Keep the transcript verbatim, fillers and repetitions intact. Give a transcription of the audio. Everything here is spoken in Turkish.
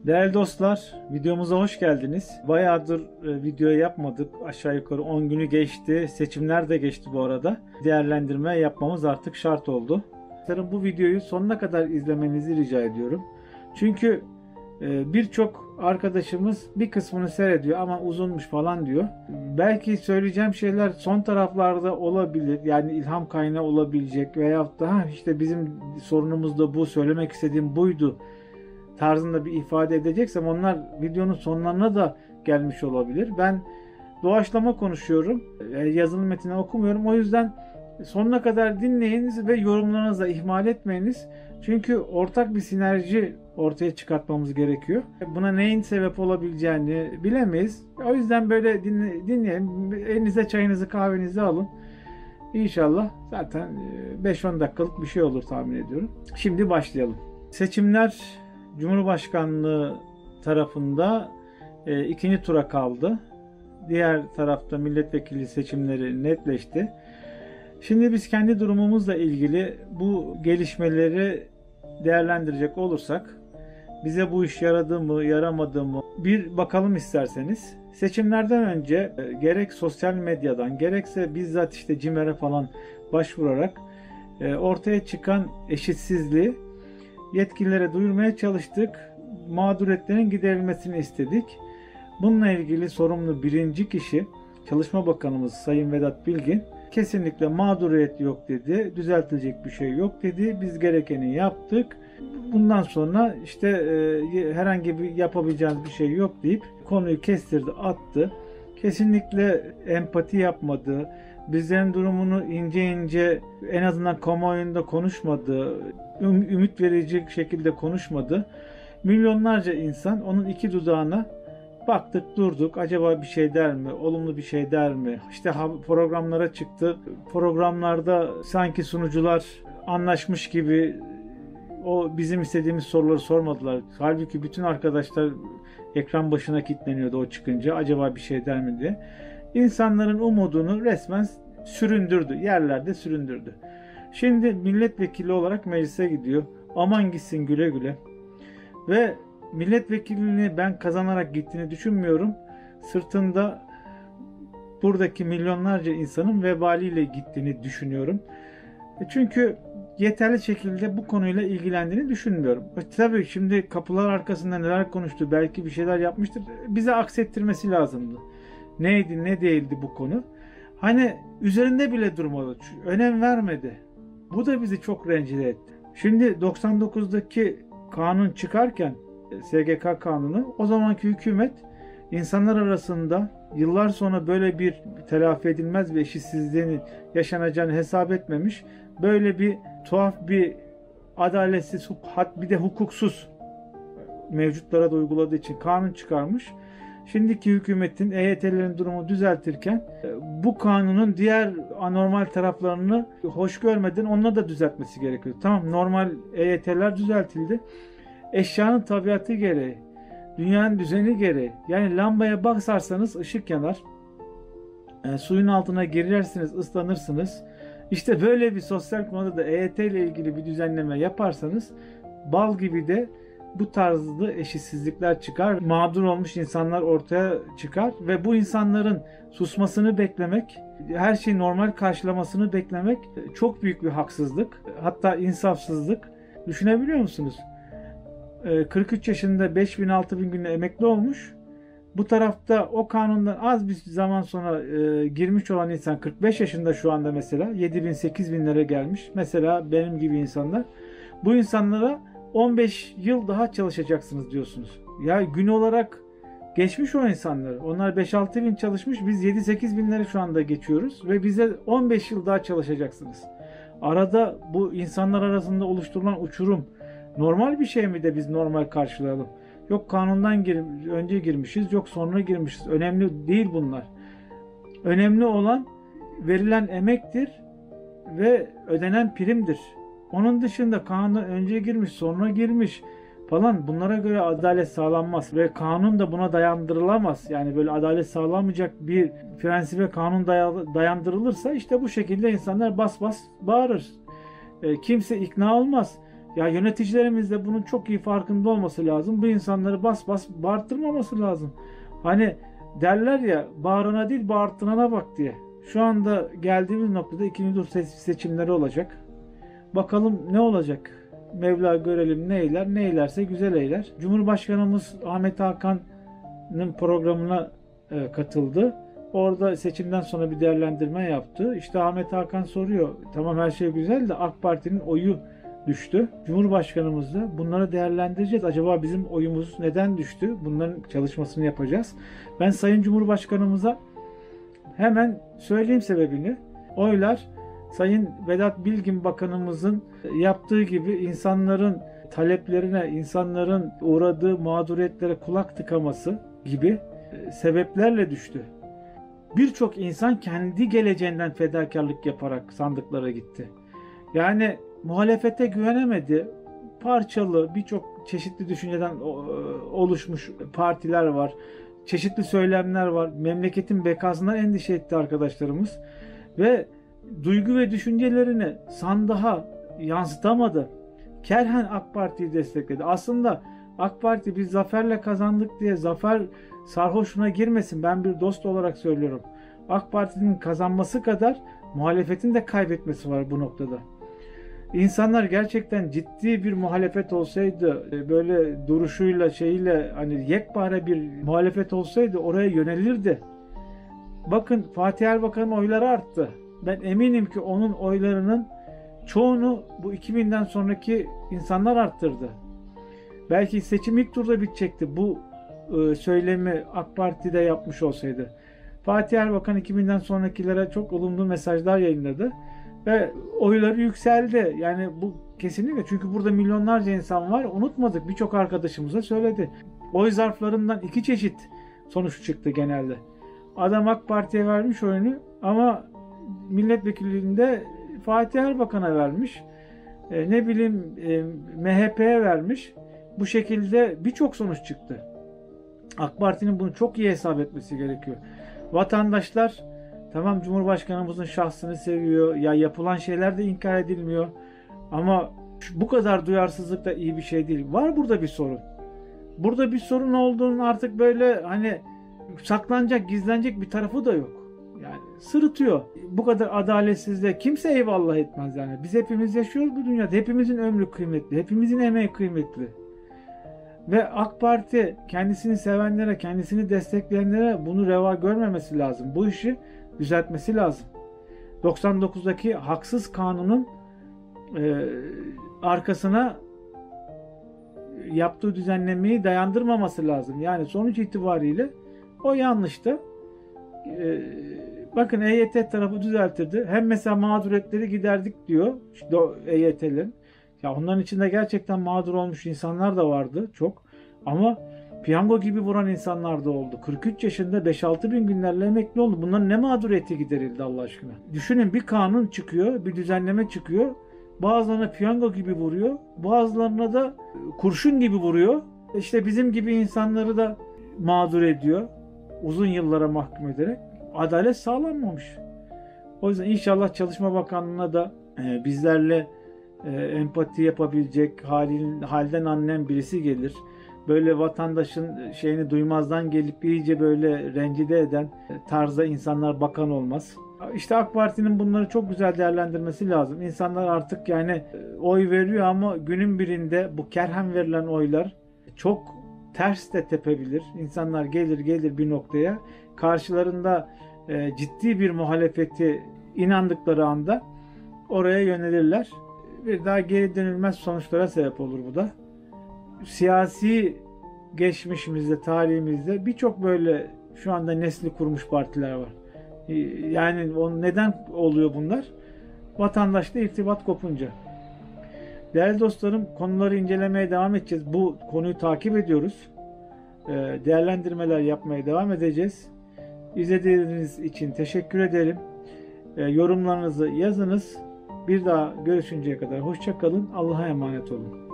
Değerli dostlar, videomuza hoş geldiniz. Bayağıdır e, video yapmadık. Aşağı yukarı on günü geçti. Seçimler de geçti bu arada. Değerlendirme yapmamız artık şart oldu. Bu videoyu sonuna kadar izlemenizi rica ediyorum. Çünkü e, birçok arkadaşımız bir kısmını seyrediyor ama uzunmuş falan diyor. Belki söyleyeceğim şeyler son taraflarda olabilir. Yani ilham kaynağı olabilecek veyahut da işte bizim sorunumuz da bu, söylemek istediğim buydu tarzında bir ifade edeceksem onlar videonun sonlarına da gelmiş olabilir. Ben doğaçlama konuşuyorum. Yazılı metni okumuyorum. O yüzden sonuna kadar dinleyiniz ve yorumlarınızı da ihmal etmeyiniz. Çünkü ortak bir sinerji ortaya çıkartmamız gerekiyor. Buna neyin sebep olabileceğini bilemeyiz. O yüzden böyle dinle, dinleyin. Elinize çayınızı kahvenizi alın. İnşallah zaten beş on dakikalık bir şey olur tahmin ediyorum. Şimdi başlayalım. Seçimler Cumhurbaşkanlığı tarafında e, ikinci tura kaldı. Diğer tarafta milletvekili seçimleri netleşti. Şimdi biz kendi durumumuzla ilgili bu gelişmeleri değerlendirecek olursak bize bu iş yaradı mı, yaramadı mı bir bakalım isterseniz. Seçimlerden önce e, gerek sosyal medyadan gerekse bizzat işte CİMER'e falan başvurarak e, ortaya çıkan eşitsizliği yetkililere duyurmaya çalıştık. Mağduriyetlerin giderilmesini istedik. Bununla ilgili sorumlu birinci kişi Çalışma Bakanımız Sayın Vedat Bilgin kesinlikle mağduriyet yok dedi. Düzeltilecek bir şey yok dedi. Biz gerekeni yaptık. Bundan sonra işte e, herhangi bir yapabileceğimiz bir şey yok deyip konuyu kestirdi, attı. Kesinlikle empati yapmadı. Bizlerin durumunu ince ince en azından kamuoyunda konuşmadı. Ümit verici şekilde konuşmadı. Milyonlarca insan onun iki dudağına baktık durduk. Acaba bir şey der mi? Olumlu bir şey der mi? İşte programlara çıktı. Programlarda sanki sunucular anlaşmış gibi o bizim istediğimiz soruları sormadılar. Halbuki bütün arkadaşlar ekran başına kilitleniyordu o çıkınca. Acaba bir şey der mi diye. İnsanların umudunu resmen süründürdü. Yerlerde süründürdü. Şimdi milletvekili olarak meclise gidiyor. Aman gitsin güle güle. Ve milletvekilliğini ben kazanarak gittiğini düşünmüyorum. Sırtında buradaki milyonlarca insanın vebaliyle gittiğini düşünüyorum. Çünkü yeterli şekilde bu konuyla ilgilendiğini düşünmüyorum. Tabii şimdi kapılar arkasında neler konuştu, belki bir şeyler yapmıştır. Bize aksettirmesi lazımdı. Neydi, ne değildi bu konu. Hani üzerinde bile durmadı. Önem vermedi. Bu da bizi çok rencide etti. Şimdi doksan dokuzdaki kanun çıkarken S G K kanunu, o zamanki hükümet insanlar arasında yıllar sonra böyle bir telafi edilmez bir eşitsizliğin yaşanacağını hesap etmemiş. Böyle bir tuhaf bir adaletsiz, bir de hukuksuz mevcutlara da uyguladığı için kanun çıkarmış. Şimdiki hükümetin E Y T'lerin durumu düzeltirken bu kanunun diğer anormal taraflarını hoş görmeden onları da düzeltmesi gerekiyor. Tamam, normal E Y T'ler düzeltildi. Eşyanın tabiatı gereği, dünyanın düzeni gereği. Yani lambaya baksarsanız ışık yanar. E, suyun altına girersiniz, ıslanırsınız. İşte böyle bir sosyal konuda da E Y T ile ilgili bir düzenleme yaparsanız bal gibi de bu tarzda eşitsizlikler çıkar. Mağdur olmuş insanlar ortaya çıkar ve bu insanların susmasını beklemek, her şeyi normal karşılamasını beklemek çok büyük bir haksızlık. Hatta insafsızlık. Düşünebiliyor musunuz? kırk üç yaşında beş bin altı bin günde emekli olmuş. Bu tarafta o kanundan az bir zaman sonra e, girmiş olan insan kırk beş yaşında şu anda mesela yedi bin sekiz binlere gelmiş. Mesela benim gibi insanlar. Bu insanlara on beş yıl daha çalışacaksınız diyorsunuz. Ya gün olarak geçmiş o insanlar. Onlar beş altı bin çalışmış. Biz yedi sekiz binleri şu anda geçiyoruz. Ve bize on beş yıl daha çalışacaksınız. Arada bu insanlar arasında oluşturulan uçurum normal bir şey mi de biz normal karşılayalım? Yok kanundan gir, önce girmişiz, yok sonra girmişiz. Önemli değil bunlar. Önemli olan verilen emektir ve ödenen primdir. Onun dışında kanundan önce girmiş, sonra girmiş falan, bunlara göre adalet sağlanmaz ve kanun da buna dayandırılamaz. Yani böyle adalet sağlamayacak bir prensibe kanun dayandırılırsa işte bu şekilde insanlar bas bas bağırır. E, kimse ikna olmaz. Ya yöneticilerimiz de bunun çok iyi farkında olması lazım. Bu insanları bas bas bağırtırmaması lazım. Hani derler ya, bağırana değil bağırtırana bak diye. Şu anda geldiğimiz noktada ikinci tur seçimleri olacak. Bakalım ne olacak? Mevla görelim ne eyler, ne eylerse güzel eyler. Cumhurbaşkanımız Ahmet Hakan'ın programına e, katıldı. Orada seçimden sonra bir değerlendirme yaptı. İşte Ahmet Hakan soruyor, tamam her şey güzel de AK Parti'nin oyu düştü. Cumhurbaşkanımız da bunları değerlendireceğiz. Acaba bizim oyumuz neden düştü? Bunların çalışmasını yapacağız. Ben Sayın Cumhurbaşkanımıza hemen söyleyeyim sebebini. Oylar Sayın Vedat Bilgin Bakanımızın yaptığı gibi insanların taleplerine, insanların uğradığı mağduriyetlere kulak tıkaması gibi sebeplerle düştü. Birçok insan kendi geleceğinden fedakarlık yaparak sandıklara gitti. Yani muhalefete güvenemedi. Parçalı, birçok çeşitli düşünceden oluşmuş partiler var. Çeşitli söylemler var. Memleketin bekasından endişe etti arkadaşlarımız. Ve duygu ve düşüncelerini sandığa yansıtamadı. Kerhen AK Parti'yi destekledi. Aslında AK Parti biz zaferle kazandık diye zafer sarhoşluğuna girmesin. Ben bir dost olarak söylüyorum. AK Parti'nin kazanması kadar muhalefetin de kaybetmesi var bu noktada. İnsanlar gerçekten ciddi bir muhalefet olsaydı, böyle duruşuyla şeyle hani yekpare bir muhalefet olsaydı oraya yönelirdi. Bakın Fatih Erbakan'ın oyları arttı. Ben eminim ki onun oylarının çoğunu bu iki binden sonraki insanlar arttırdı. Belki seçim ilk turda bitecekti bu e, söylemi AK Parti'de yapmış olsaydı. Fatih Erbakan iki binden sonrakilere çok olumlu mesajlar yayınladı ve oyları yükseldi. Yani bu kesinlikle, çünkü burada milyonlarca insan var. Unutmadık, birçok arkadaşımıza söyledi. Oy zarflarından iki çeşit sonuç çıktı genelde. Adam AK Parti'ye vermiş oyunu ama milletvekilliğinde Fatih Erbakan'a vermiş. E, ne bileyim e, M H P'ye vermiş. Bu şekilde birçok sonuç çıktı. AK Parti'nin bunu çok iyi hesap etmesi gerekiyor. Vatandaşlar tamam Cumhurbaşkanımızın şahsını seviyor. Ya yapılan şeyler de inkar edilmiyor. Ama bu kadar duyarsızlık da iyi bir şey değil. Var burada bir sorun. Burada bir sorun olduğunu artık böyle hani saklanacak, gizlenecek bir tarafı da yok. Yani sırıtıyor. Bu kadar adaletsizliğe kimse eyvallah etmez yani. Biz hepimiz yaşıyoruz bu dünyada. Hepimizin ömrü kıymetli. Hepimizin emeği kıymetli. Ve AK Parti kendisini sevenlere, kendisini destekleyenlere bunu reva görmemesi lazım. Bu işi düzeltmesi lazım. doksan dokuzdaki haksız kanunun e, arkasına yaptığı düzenlemeyi dayandırmaması lazım. Yani sonuç itibariyle o yanlıştı. E, bakın E Y T tarafı düzeltirdi. Hem mesela mağduriyetleri giderdik diyor işte E Y T'lerin. Ya onların içinde gerçekten mağdur olmuş insanlar da vardı çok. Ama piyango gibi vuran insanlar da oldu. kırk üç yaşında beş altı bin günlerle emekli oldu. Bunların ne mağduriyeti giderildi Allah aşkına. Düşünün, bir kanun çıkıyor, bir düzenleme çıkıyor. Bazılarına piyango gibi vuruyor. Bazılarına da kurşun gibi vuruyor. İşte bizim gibi insanları da mağdur ediyor. Uzun yıllara mahkum ederek. Adalet sağlanmamış. O yüzden inşallah Çalışma Bakanlığı'na da e, bizlerle e, empati yapabilecek, halin, halden anlayan birisi gelir. Böyle vatandaşın şeyini duymazdan gelip iyice böyle rencide eden tarzda insanlar bakan olmaz. İşte AK Parti'nin bunları çok güzel değerlendirmesi lazım. İnsanlar artık yani oy veriyor ama günün birinde bu kerhen verilen oylar çok ters de tepebilir. İnsanlar gelir gelir bir noktaya, karşılarında e, ciddi bir muhalefeti inandıkları anda oraya yönelirler. Bir daha geri dönülmez sonuçlara sebep olur bu da. Siyasi geçmişimizde, tarihimizde birçok böyle şu anda nesli kurmuş partiler var. Yani o neden oluyor bunlar? Vatandaşla irtibat kopunca. Değerli dostlarım, konuları incelemeye devam edeceğiz. Bu konuyu takip ediyoruz. Değerlendirmeler yapmaya devam edeceğiz. İzlediğiniz için teşekkür ederim. Yorumlarınızı yazınız. Bir daha görüşünceye kadar hoşça kalın. Allah'a emanet olun.